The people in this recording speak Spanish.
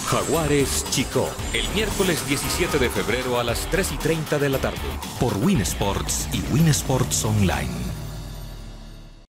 Jaguares Chico, el miércoles 17 de febrero a las 3:30 de la tarde, por Win Sports y Win Sports Online.